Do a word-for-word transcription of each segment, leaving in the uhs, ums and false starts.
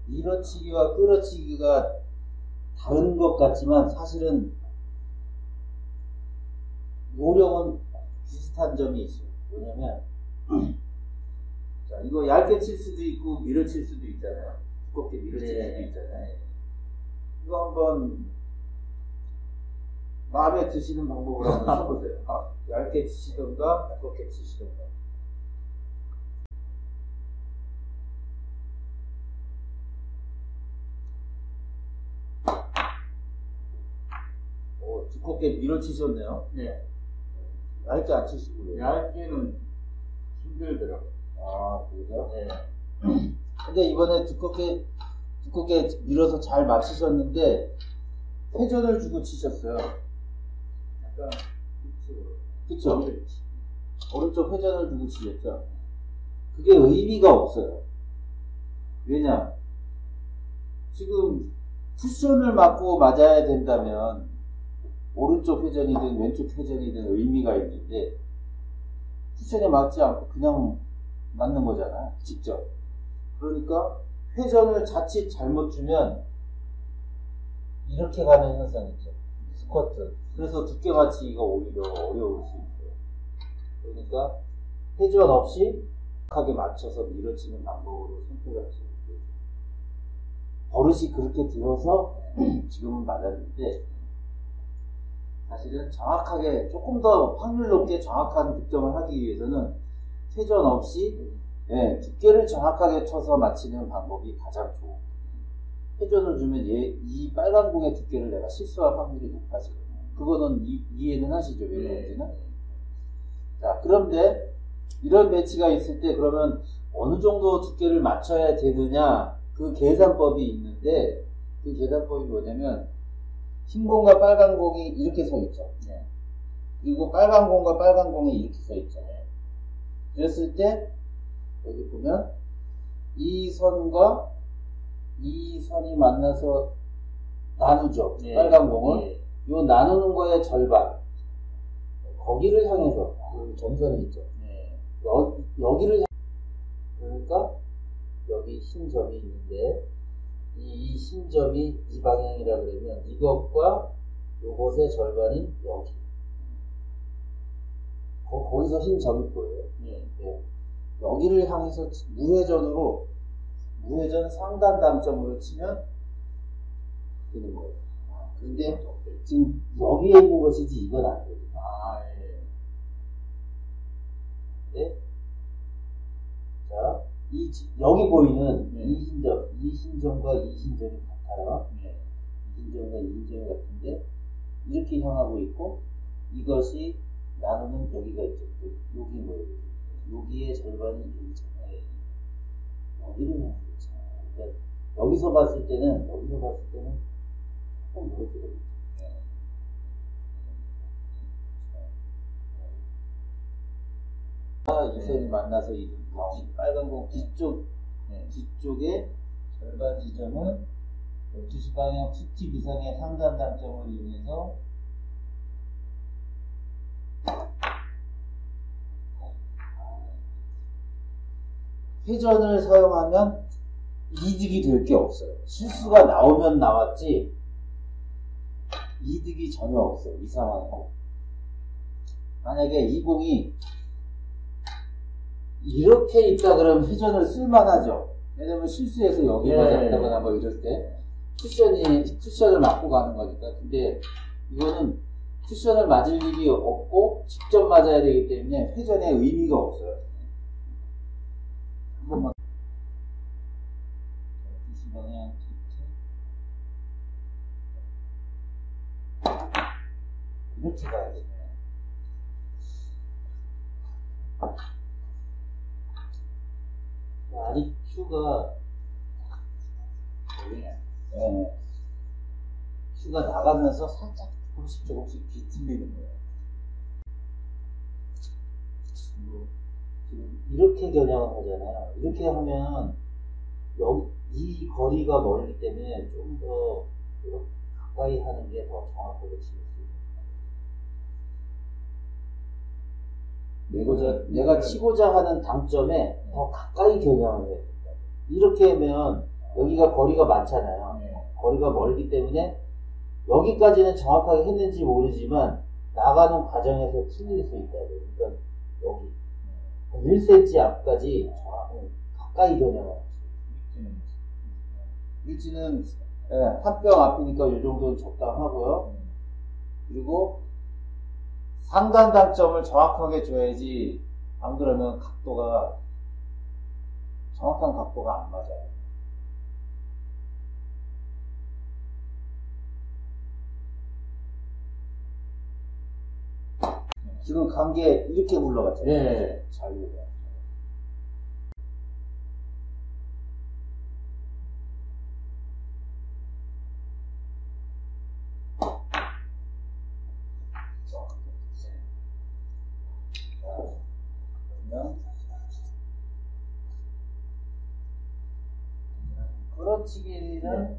밀어치기와 끌어치기가 다른 것 같지만 사실은 요령은 비슷한 점이 있어요. 뭐냐면 자, 이거 얇게 칠 수도 있고 밀어칠 수도 있잖아요. 두껍게 밀어칠 네. 수도 있잖아요. 이거 한번 마음에 드시는 방법으로 한번 쳐보세요. 아, 얇게 치시던가 두껍게 치시던가. 오, 두껍게 밀어치셨네요. 네. 얇게 안 치시고요. 얇게는 힘들더라고요. 아, 그래요? 네. 근데 이번에 두껍게 두껍게 밀어서 잘 맞히셨는데 회전을 주고 치셨어요. 약간 그쵸? 오른쪽 회전을 주고 치셨죠? 그게 의미가 없어요. 왜냐? 지금 쿠션을 맞고 맞아야 된다면 오른쪽 회전이든 왼쪽 회전이든 의미가 있는데 쿠션에 맞지 않고 그냥 맞는 거잖아요. 직접. 그러니까 회전을 자칫 잘못 주면 이렇게 가는 현상이 있죠. 스쿼트. 그래서 두께 맞추기가 오히려 어려울 수 있어요. 그러니까 회전 없이 하게 맞춰서 밀어치는 방법으로 선택을 하시면 돼요. 버릇이 그렇게 들어서 지금은 맞았는데 사실은 정확하게 조금 더 확률 높게 정확한 득점을 하기 위해서는 회전 없이 예, 두께를 정확하게 쳐서 맞히는 방법이 가장 좋고 회전을 주면 얘, 이 빨간 공의 두께를 내가 실수할 확률이 높아지거든요. 그거는 이, 이해는 하시죠? 왜 그런지는? 네. 자, 그런데 이런 매치가 있을 때 그러면 어느 정도 두께를 맞춰야 되느냐 그 계산법이 있는데 그 계산법이 뭐냐면 흰 공과 빨간 공이 이렇게 서 있죠. 네. 그리고 빨간 공과 빨간 공이 이렇게 서 있죠. 네. 그랬을 때 여기 보면 이 선과 이 선이 만나서 나누죠. 네. 빨간 공을. 네. 요 나누는 거의 절반. 거기를 향해서 그 점선이 있죠. 네. 여, 여기를 향 그러니까 여기 흰 점이 있는데 이, 이 흰 점이 이 방향이라 그러면 이것과 요것의 절반이 여기. 거, 거기서 흰 점이 보여요. 네. 네. 여기를 향해서 무회전으로 무회전 상단 당점으로 치면 되는 거예요. 아, 근데 지금 여기에 있는 것이지 이건 아니에요. 아, 예. 네. 자, 이 여기 보이는 네. 이 흰점, 이 흰점과 이 흰점이 같아요. 네. 이 흰점과 이 흰점이 같은데 이렇게 향하고 있고 이것이 나누는 여기가 있죠. 여기 뭐예요? 여기의 절반이 여기잖아요. 여기를 향하고 있잖아요. 그러니까 여기서 봤을 때는 여기서 봤을 때는 조금 이렇게 되겠죠. 이 선이 만나서 이 빨간 공 뒤쪽 네. 뒤쪽에 절반 지점은 열두 시 방향 십 팁 이상의 상단 당점을 이용해서 회전을 사용하면 이득이 될 게 없어요. 실수가 나오면 나왔지 이득이 전혀 없어요. 이 상황에는. 만약에 이 공이 이렇게 있다 그러면 회전을 쓸만하죠. 왜냐면 실수해서 여기 네. 맞았다거나 뭐 이럴 때 쿠션이 쿠션을 맞고 가는 거니까. 근데 이거는 쿠션을 맞을 일이 없고 직접 맞아야 되기 때문에 회전에 의미가 없어요. 한 번만 이십 방향 이렇게 가야 돼요. 아직 큐가 네. 큐가 나가면서 살짝 조금씩 조금씩 비틀리는 거예요. 지금 이렇게 겨냥을 하잖아요. 이렇게 하면 여기, 이 거리가 멀기 때문에 좀 더 가까이 하는 게 더 정확하게 칠 수 있는 거예요. 내가, 내가 치고자 하는 당점에 더 가까이 겨냥을 해야 된다. 이렇게 하면 여기가 거리가 많잖아요. 네. 거리가 멀기 때문에 여기까지는 정확하게 했는지 모르지만 나가는 과정에서 틀릴 수 있다. 그러니까 여기 일 센티미터 앞까지 정확히 가까이 겨냥하는 일지는 예, 한 뼘 앞이니까 이 정도는 적당하고요. 그리고 상단 단점을 정확하게 줘야지 안 그러면 각도가 정확한 각도가 안 맞아요. 지금 관계 이렇게 굴러갔잖아요. 네. 잘 보세요. 그러면 끌어치기는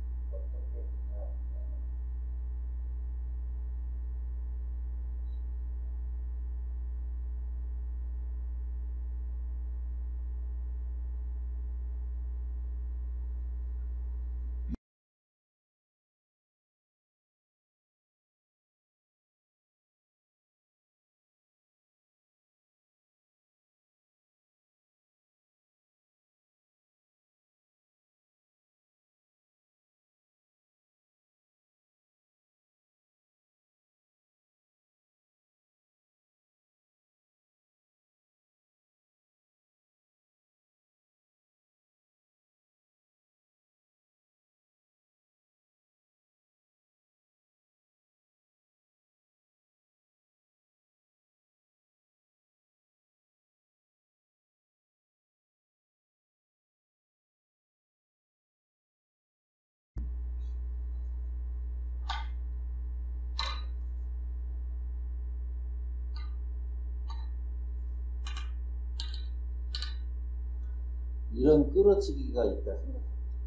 이런 끌어치기가 있다 생각합니다.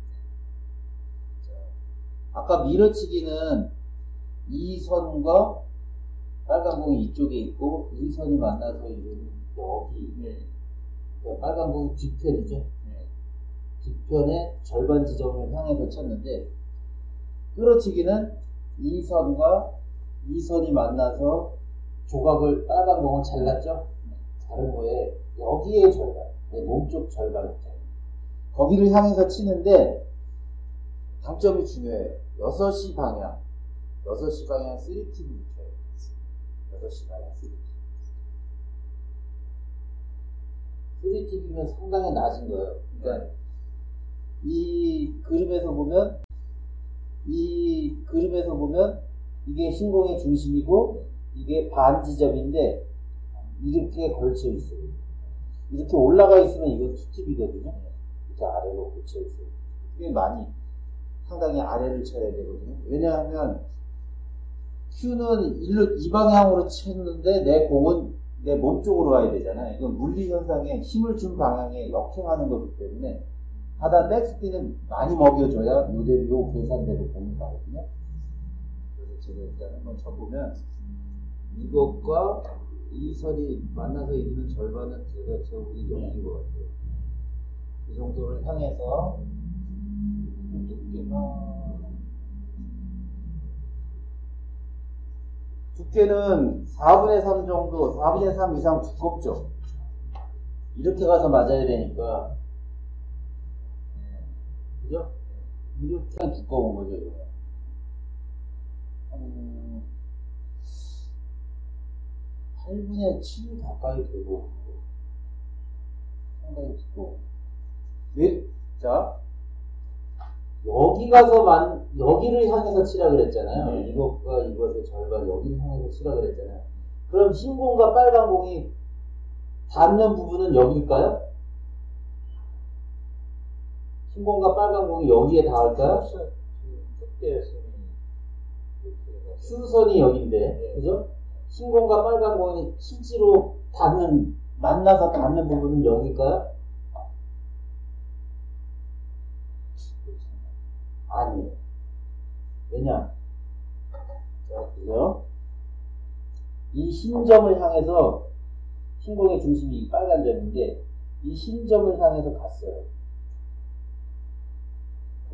아까 밀어치기는 이 선과 빨간 공이 이쪽에 있고 이 선이 만나서 이루는 여기. 네. 그러니까 빨간 공이 뒤편이죠. 네. 뒤편의 절반 지점을 향해서 쳤는데 끌어치기는 이 선과 이 선이 만나서 조각을 빨간 공을 잘랐죠. 자른 거에 여기에 절반, 내 몸쪽 절반 있잖아요. 거기를 향해서 치는데 당점이 중요해요. 여섯 시 방향, 여섯 시 방향 쓰리 티를 쳐요. 여섯 시 방향 쓰리 티. 쓰리 티면 상당히 낮은 거예요. 그러니까 이 그림에서 보면 이 그림에서 보면 이게 신공의 중심이고 이게 반 지점인데 이렇게 걸쳐 있어요. 이렇게 올라가 있으면 이거 투팁이거든요. 이렇게 아래로 걸쳐 있어요. 꽤 많이 상당히 아래를 쳐야 되거든요. 왜냐하면 Q는 일로 이 방향으로 쳤는데 내 공은 내 몸 쪽으로 가야 되잖아요. 이건 물리 현상에 힘을 준 방향에 역행하는 거기 때문에 하단 백스핀은 많이 먹여줘야 요대로 요 계산대로 공이 가거든요. 그래서 제가 일단 한번 쳐보면 이것과 이 선이 만나서 이루는 절반은 제가 저기 여기인 것 같아요. 이 정도를 향해서 두께가 두께는 사분의 삼 정도, 사분의 삼 이상 두껍죠. 이렇게 가서 맞아야 되니까, 그죠? 이렇게 하면 두꺼운 거죠, 이거. 음, 팔분의 칠 가까이 되고, 상당히 두꺼워. 왜? 자, 여기 가서 만, 여기를 향해서 치라 그랬잖아요. 네. 이것과 이것의 절반 여기를 향해서 치라 그랬잖아요. 그럼 흰 공과 빨간 공이 닿는 부분은 여기일까요? 흰 공과 빨간 공이 여기에 닿을까요? 수선이 여기인데, 네. 그죠? 흰 공과 빨간 공이 실제로 닿는, 만나서 닿는 부분은 여기일까요? 아니에요. 왜냐? 자, 보세요. 이 흰 점을 향해서, 흰 공의 중심이 빨간 점인데, 이 흰 점을 향해서 갔어요.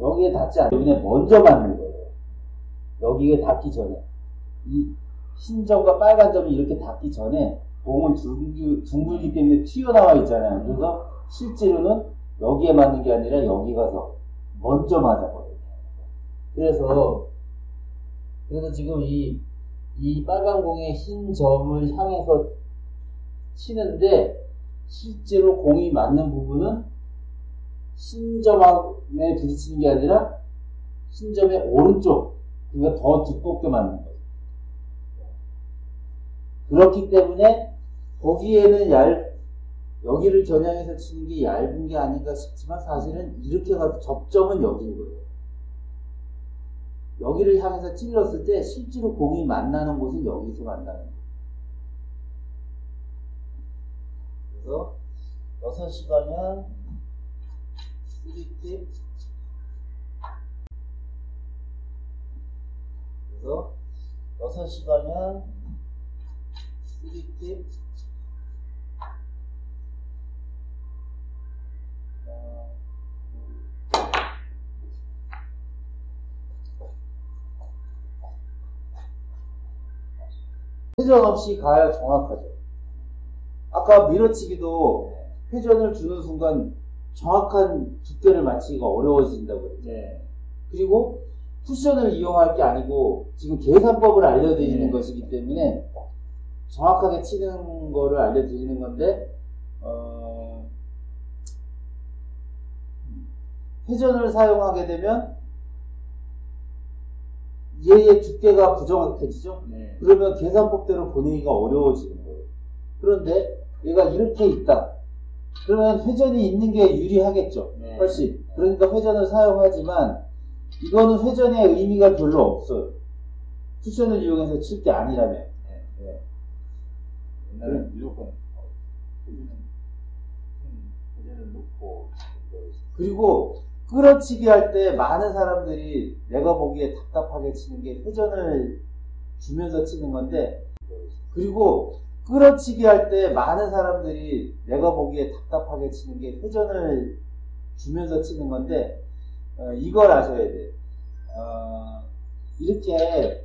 여기에 닿지 않기 때문에 먼저 맞는 거예요. 여기에 닿기 전에. 이 흰 점과 빨간 점이 이렇게 닿기 전에 공은 둥글, 둥글기 때문에 튀어나와 있잖아요. 그래서 실제로는 여기에 맞는 게 아니라 여기 가서 먼저 맞아버려요. 그래서, 그래서 지금 이, 이 빨간 공의 흰 점을 향해서 치는데, 실제로 공이 맞는 부분은 흰 점에 부딪히는 게 아니라 흰 점의 오른쪽, 그러니까 더 두껍게 맞는 거예요. 그렇기 때문에 거기에는 얇, 여기를 겨냥해서 치는 게 얇은 게 아닌가 싶지만 사실은 이렇게 가서 접점은 여기인 거예요. 여기를 향해서 찔렀을 때 실제로 공이 만나는 곳은 여기서 만나는 거예요. 그래서 여섯 시 방향 쓰리팁, 그래서 여섯 시 방향 쓰리팁, 회전 없이 가야 정확하죠. 아까 밀어치기도 회전을 주는 순간 정확한 두께를 맞추기가 어려워진다고 그랬죠. 네. 그리고 쿠션을 이용할 게 아니고 지금 계산법을 알려드리는 네. 것이기 때문에 정확하게 치는 거를 알려드리는 건데, 어, 회전을 사용하게 되면 얘의 두께가 부정확해지죠? 네. 그러면 계산법대로 보내기가 어려워지는 거예요. 그런데 얘가 이렇게 있다. 그러면 회전이 있는 게 유리하겠죠? 네. 훨씬. 그러니까 회전을 사용하지만 이거는 회전의 의미가 별로 없어요. 쿠션을 이용해서 칠 게 아니라면. 네. 네. 옛날에는 네. 무조건 회전을 놓고. 그리고 끌어치기 할 때 많은 사람들이 내가 보기에 답답하게 치는 게 회전을 주면서 치는 건데, 그리고 끌어치기 할 때 많은 사람들이 내가 보기에 답답하게 치는 게 회전을 주면서 치는 건데, 어, 이걸 아셔야 돼요. 어, 이렇게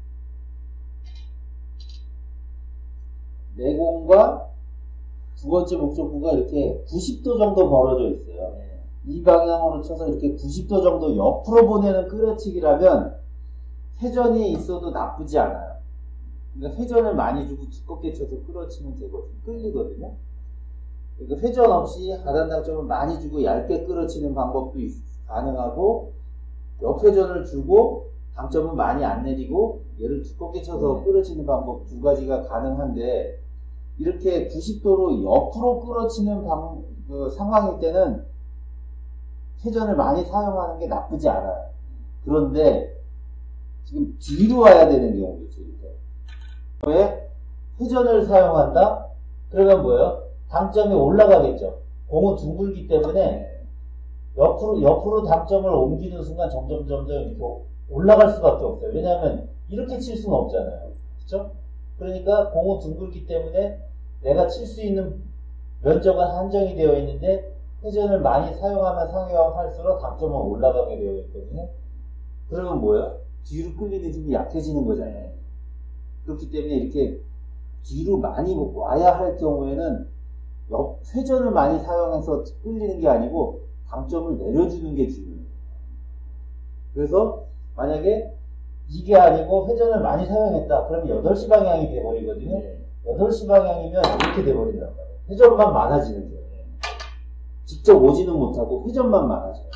내공과 두 번째 목적구가 이렇게 구십 도 정도 벌어져 있어요. 네. 이 방향으로 쳐서 이렇게 구십 도 정도 옆으로 보내는 끌어치기라면 회전이 있어도 나쁘지 않아요. 그러니까 회전을 많이 주고 두껍게 쳐서 끌어치면 되거든요. 끌리거든요. 그러니까 회전 없이 하단 당점을 많이 주고 얇게 끌어치는 방법도 있, 가능하고, 옆회전을 주고 당점은 많이 안 내리고 얘를 두껍게 쳐서 끌어치는 방법 두 가지가 가능한데, 이렇게 구십 도로 옆으로 끌어치는 방, 그 상황일 때는 회전을 많이 사용하는 게 나쁘지 않아요. 그런데 지금 뒤로 와야 되는 경우겠죠. 왜? 회전을 사용한다? 그러면 뭐예요? 당점이 올라가겠죠. 공은 둥글기 때문에 옆으로, 옆으로 당점을 옮기는 순간 점점 점점 이렇게 올라갈 수밖에 없어요. 왜냐하면 이렇게 칠 수는 없잖아요. 그렇죠? 그러니까 공은 둥글기 때문에 내가 칠 수 있는 면적은 한정이 되어 있는데, 회전을 많이 사용하면 사용할수록 당점은 올라가게 되어 있거든요. 그러면 뭐예요? 뒤로 끌리는 힘이 약해지는 거잖아요. 그렇기 때문에 이렇게 뒤로 많이 와야 할 경우에는 옆, 회전을 많이 사용해서 끌리는 게 아니고 당점을 내려주는 게 중요해요. 그래서 만약에 이게 아니고 회전을 많이 사용했다. 그러면 여덟 시 방향이 돼버리거든요. 여덟 시 방향이면 이렇게 돼버린단 말이에요. 회전만 많아지는 거예요. 직접 오지는 못하고 회전만 많아져요.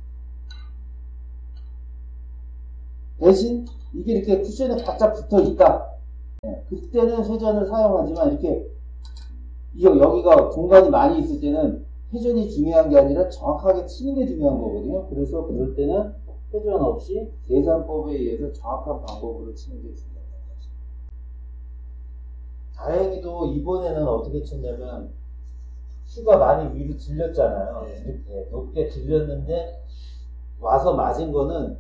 대신 이게 이렇게 쿠션에 바짝 붙어 있다. 네, 그때는 회전을 사용하지만 이렇게 여기가 공간이 많이 있을 때는 회전이 중요한 게 아니라 정확하게 치는 게 중요한 거거든요. 그래서 그럴 때는 회전 없이 계산법에 의해서 정확한 방법으로 치는 게 중요합니다. 다행히도 이번에는 어떻게 쳤냐면 슈가 많이 위로 들렸잖아요. 네. 이렇게 높게 들렸는데 와서 맞은 거는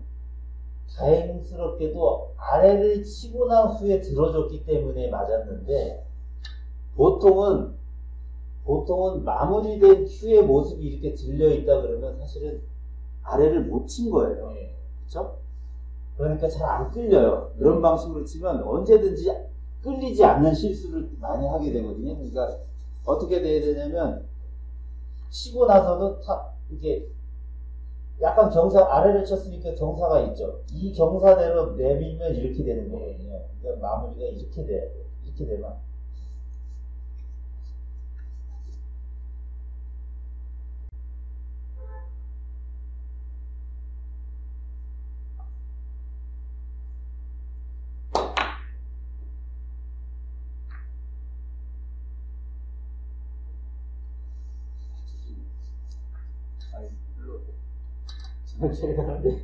다행스럽게도 아래를 치고 난 후에 들어줬기 때문에 맞았는데, 보통은 보통은 마무리된 큐의 모습이 이렇게 들려있다 그러면 사실은 아래를 못 친 거예요. 네. 그쵸? 그러니까 잘 안 끌려요. 그런 방식으로 치면 언제든지 끌리지 않는 실수를 많이 하게 되거든요. 그러니까 어떻게 돼야 되냐면 치고 나서도 타, 이게 약간 경사, 아래를 쳤으니까 경사가 있죠. 이 경사대로 내밀면 이렇게 되는 거거든요. 그러니까 마무리가 이렇게 돼야 돼요. 이렇게 되면. 아니, 별로. 천천히 가는데요.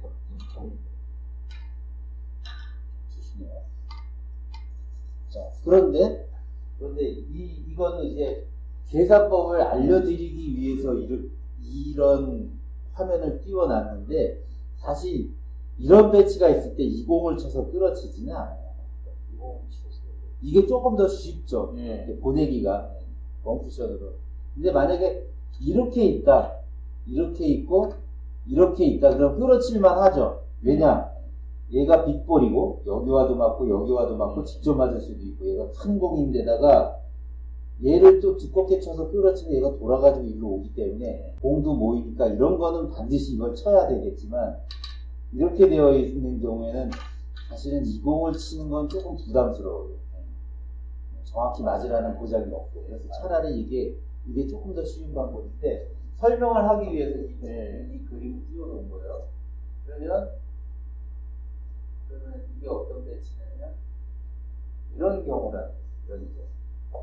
주시네요. 자, 그런데, 그런데 이, 이거는 이제 계산법을 알려드리기 위해서 이런, 이런 화면을 띄워놨는데, 사실 이런 배치가 있을 때 이 공을 쳐서 끌어치지는 않아요. 이게 조금 더 쉽죠. 네. 이렇게 보내기가 원쿠션으로. 근데 만약에 이렇게 있다, 이렇게 있고, 이렇게 있다, 그럼 끌어칠만 하죠. 왜냐? 얘가 빗볼이고, 여기 와도 맞고, 여기 와도 맞고, 직접 맞을 수도 있고, 얘가 큰 공인데다가, 얘를 또 두껍게 쳐서 끌어치면 얘가 돌아가지고 일로 오기 때문에, 공도 모이니까 이런 거는 반드시 이걸 쳐야 되겠지만, 이렇게 되어 있는 경우에는, 사실은 이 공을 치는 건 조금 부담스러워요. 정확히 맞으라는 보장이 없고. 그래서 차라리 이게, 이게 조금 더 쉬운 방법인데, 설명을 하기 위해서 이, 네. 이 그림을 띄워놓은 거예요. 그러면, 그러면 이게 어떤 배치냐면, 이런 경우라는 거예요. 이런 경우.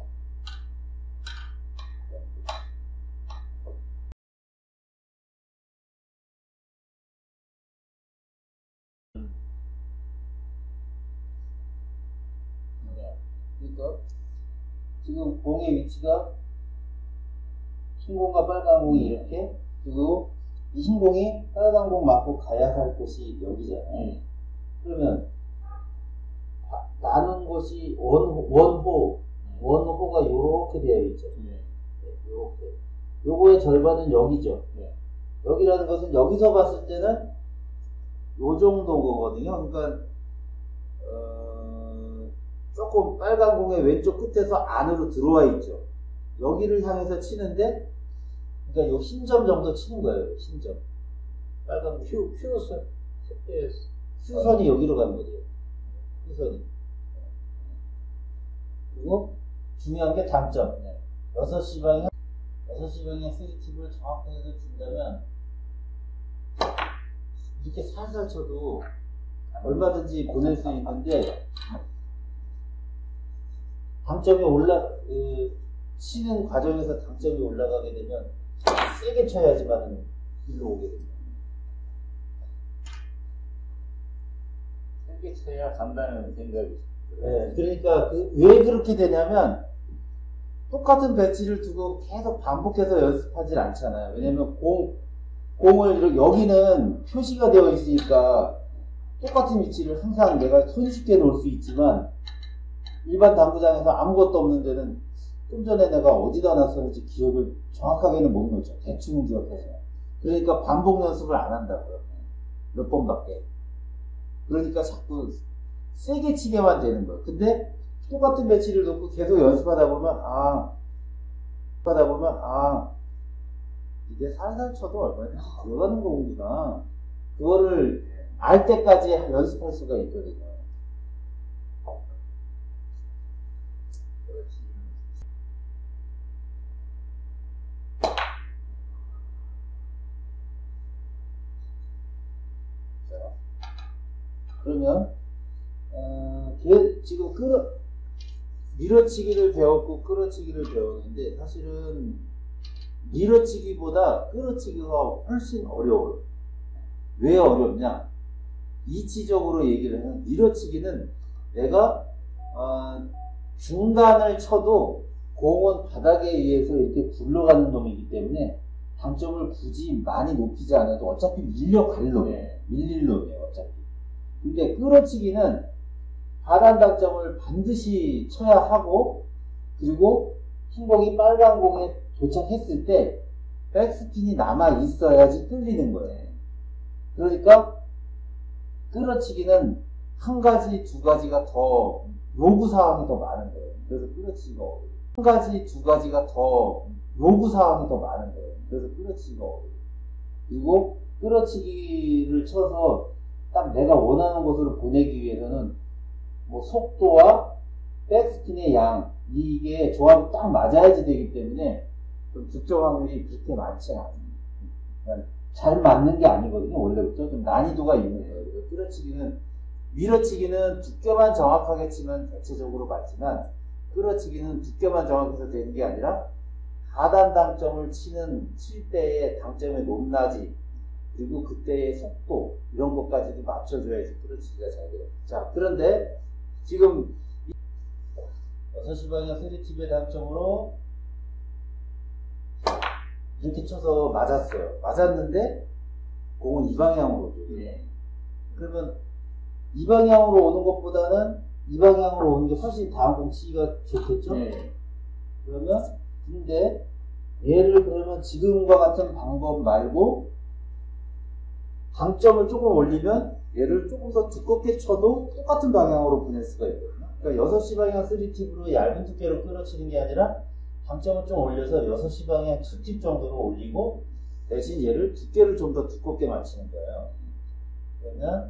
그러니까, 지금 공의 위치가 흰 공과 빨간 공이 이렇게, 그리고 이 흰 공이 빨간 공 맞고 가야 할 곳이 여기잖아요. 네. 그러면 바, 나눈 곳이 원, 원호, 원호가 요렇게 되어 있죠. 네. 네, 요렇게. 요거의 절반은 여기죠. 네. 여기라는 것은 여기서 봤을 때는 요 정도 거거든요. 그러니까 어, 조금 빨간 공의 왼쪽 끝에서 안으로 들어와 있죠. 여기를 향해서 치는데, 그러니까 요 흰점 정도 치는 거예요. 흰점. 빨간 큐, 큐선. 큐선이 여기로 가는 거죠. 큐선이. 그리고 중요한 게 당점. 여섯 시 방향, 여섯 시 방향 쓰리 팁을 정확하게 준다면, 이렇게 살살 쳐도 얼마든지 보낼 수 있는데, 당점이 올라, 그, 치는 과정에서 당점이 올라가게 되면 세게 쳐야지만 일로 오게 됩니다. 세게 쳐야 간다는 생각이. 네, 그러니까 그, 왜 그렇게 되냐면 똑같은 배치를 두고 계속 반복해서 연습하지 않잖아요. 왜냐면 공, 공을 이렇게, 여기는 표시가 되어 있으니까 똑같은 위치를 항상 내가 손쉽게 놓을 수 있지만, 일반 당구장에서 아무것도 없는 데는 좀 전에 내가 어디다 놨었는지 기억을 정확하게는 못 놓죠. 대충은 기억해서. 그러니까 반복 연습을 안 한다고요. 몇 번밖에. 그러니까 자꾸 세게 치게만 되는 거예요. 근데 똑같은 배치를 놓고 계속 연습하다 보면, 아, 하다 보면, 아, 이게 살살 쳐도 얼마나 들어가는 거구나. 그거를 알 때까지 연습할 수가 있거든요. 그러면 어, 걔 지금 끌어 밀어치기를 배웠고 끌어치기를 배웠는데, 사실은 밀어치기보다 끌어치기가 훨씬 어려워요. 왜 어렵냐? 이치적으로 얘기를 하면, 밀어치기는 내가 어, 중간을 쳐도 공은 바닥에 의해서 이렇게 굴러가는 놈이기 때문에 당점을 굳이 많이 높이지 않아도 어차피 밀려갈 놈이에요. 밀릴 놈이에요, 어차피. 근데 끌어치기는 하단 당점을 반드시 쳐야 하고, 그리고 흰 공이 빨간 공에 도착했을 때 백스핀이 남아 있어야지 끌리는 거예요. 그러니까 끌어치기는 한 가지, 두 가지가 더 요구사항이 더 많은 거예요. 그래서 끌어치기가 어려워요. 한 가지, 두 가지가 더 요구사항이 더 많은 거예요. 그래서 끌어치기가 어려워요. 그리고 끌어치기를 쳐서 딱 내가 원하는 곳으로 보내기 위해서는 뭐 속도와 백스핀의 양, 이게 조합이 딱 맞아야지 되기 때문에 좀 득점 확률이 그렇게 많지 않아요. 그러니까 잘 맞는 게 아니거든요. 원래부터 좀 난이도가 있는 거예요. 그래서 끌어치기는, 밀어치기는 두께만 정확하게 치면 대체적으로 맞지만, 끌어치기는 두께만 정확해서 되는 게 아니라 하단 당점을 치는 칠 때의 당점의 높낮이, 그리고 그때의 속도, 이런 것까지도 맞춰줘야지 끌어치기가 잘 돼요. 자, 그런데 지금 여섯 시 방향 쓰리 팁의 당점으로 이렇게 쳐서 맞았어요. 맞았는데 공은 이 방향으로 오죠. 네. 그러면 이 방향으로 오는 것보다는 이 방향으로 오는 게 훨씬 다음 공 치기가 좋겠죠? 네. 그러면 근데 얘를 그러면 지금과 같은 방법 말고 당점을 조금 올리면 얘를 조금 더 두껍게 쳐도 똑같은 방향으로 보낼 수가 있거든요. 그러니까 여섯 시 방향 쓰리 팁으로 얇은 두께로 끌어치는 게 아니라 당점을 좀 올려서 여섯 시 방향 투 팁 정도로 올리고 대신 얘를 두께를 좀 더 두껍게 맞추는 거예요. 그러면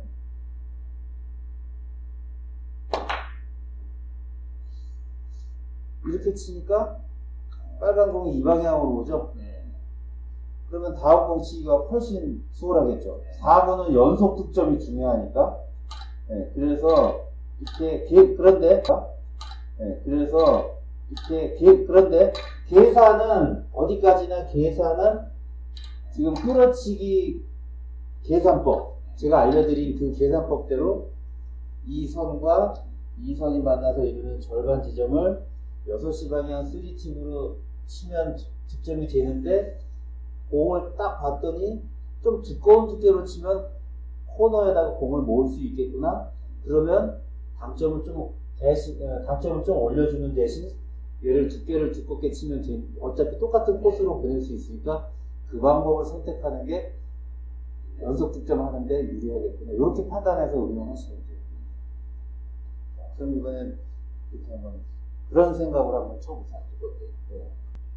이렇게 치니까 빨간 공이 이 방향으로 오죠? 네. 그러면 다음 공 치기가 훨씬 수월하겠죠? 네. 사 구는 연속 득점이 중요하니까. 네, 그래서 이렇게 개, 그런데 네, 그래서 이렇게 개, 그런데 계산은 어디까지나 계산은 지금 끌어치기 계산법, 제가 알려드린 그 계산법대로 이 선과 이 선이 만나서 이루는 절반 지점을 여섯 시 방향 쓰리 팁으로 치면 득점이 되는데, 공을 딱 봤더니 좀 두꺼운 두께로 치면 코너에다가 공을 모을 수 있겠구나. 그러면 당점을 좀 대신 당점을 좀 올려주는 대신 얘를 두께를 두껍게 치면 되, 어차피 똑같은 코스로 보낼 수 있으니까 그 방법을 선택하는 게 연속 득점하는데 유리하겠구나. 이렇게 판단해서 운영하시면 돼요. 그럼 이번엔 이렇게 한번 그런 생각을 한번 쳐보세요. 네.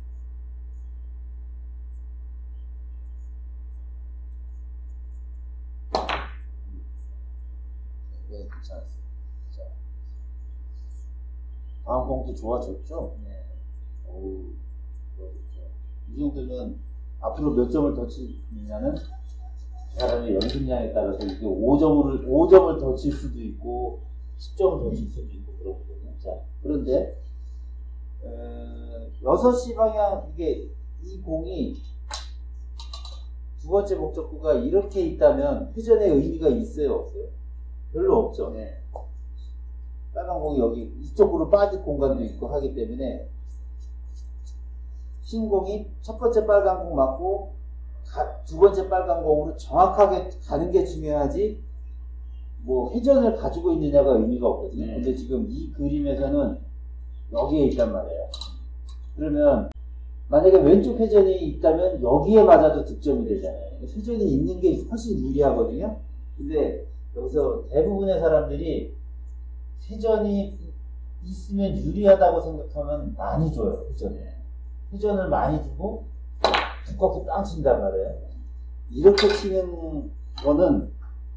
네, 괜찮았어요. 자, 다음 공도 좋아졌죠? 네. 어우, 좋아졌죠. 이 정도면 앞으로 몇 점을 더 치느냐는 사람의 연습량에 따라서 이게 오 점을, 오 점을 더 칠 수도 있고, 십 점을 더 칠 수도 있고, 그렇거든요. 자, 그런데, 어, 여섯 시 방향, 이게, 이 공이 두 번째 목적구가 이렇게 있다면 회전의 의미가 있어요, 없어요? 별로 없죠. 네. 빨간 공이 여기 이쪽으로 빠질 공간도 있고 하기 때문에 흰 공이 첫 번째 빨간 공 맞고 가, 두 번째 빨간 공으로 정확하게 가는 게 중요하지 뭐 회전을 가지고 있느냐가 의미가 없거든요. 네. 근데 지금 이 그림에서는 여기에 있단 말이에요. 그러면 만약에 왼쪽 회전이 있다면 여기에 맞아도 득점이 되잖아요. 회전이 있는 게 훨씬 유리하거든요. 근데 여기서 대부분의 사람들이 회전이 있으면 유리하다고 생각하면 많이 줘요. 회전을. 회전을 많이 주고 두껍게 땅 친단 말이에요. 이렇게 치는 거는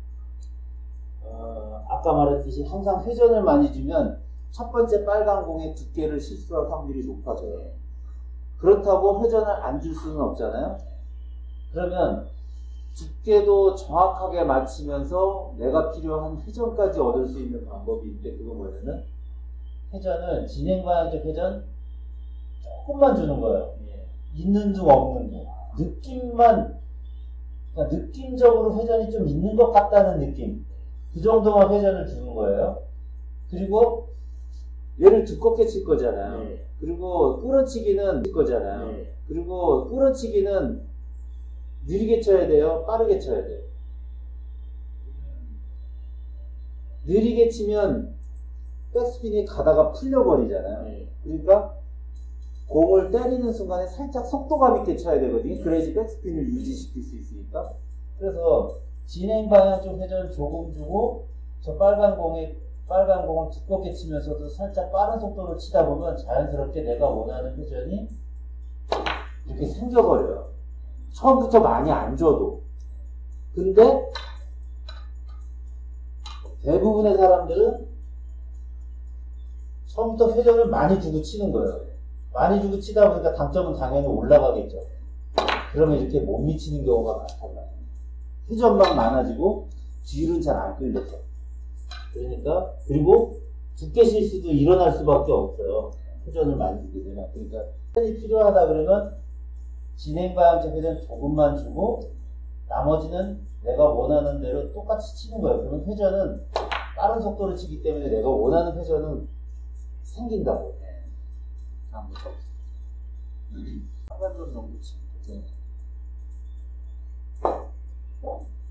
어, 아까 말했듯이 항상 회전을 많이 주면 첫 번째 빨간 공의 두께를 실수할 확률이 높아져요. 그렇다고 회전을 안 줄 수는 없잖아요. 그러면 두께도 정확하게 맞추면서 내가 필요한 회전까지 얻을 수 있는 방법이 있는데, 그건 뭐냐면 회전을 진행 방향적 회전 조금만 주는 거예요. 예. 있는 중 없는 중 느낌만, 그냥 느낌적으로 회전이 좀 있는 것 같다는 느낌, 그 정도만 회전을 주는 거예요. 그리고 얘를 두껍게 칠 거잖아요. 예. 그리고 끌어치기는 칠 거잖아요. 예. 그리고 끌어치기는 느리게 쳐야 돼요? 빠르게 쳐야 돼요? 느리게 치면 백스핀이 가다가 풀려버리잖아요. 네. 그러니까 공을 때리는 순간에 살짝 속도감 있게 쳐야 되거든요. 그래야지 백스핀을 유지시킬 수 있으니까. 그래서 진행 방향 쪽 회전 조금 주고 저 빨간 공에 빨간 공을 두껍게 치면서도 살짝 빠른 속도로 치다 보면 자연스럽게 내가 원하는 회전이 이렇게 생겨버려요. 처음부터 많이 안 줘도. 근데 대부분의 사람들은 처음부터 회전을 많이 주고 치는 거예요. 많이 주고 치다 보니까 당점은 당연히 올라가겠죠. 그러면 이렇게 못 미치는 경우가 많단 말이에요. 회전만 많아지고 뒤로는 잘 안 끌려서. 그러니까 그리고 두께 실수도 일어날 수밖에 없어요. 회전을 많이 주게 되면. 그러니까 회전이 필요하다 그러면 진행 방향적 회전 조금만 주고 나머지는 내가 원하는 대로 똑같이 치는 거예요. 그러면 회전은 빠른 속도로 치기 때문에 내가 원하는 회전은 생긴다고. 다음부터 상관론 정도 치면 돼요.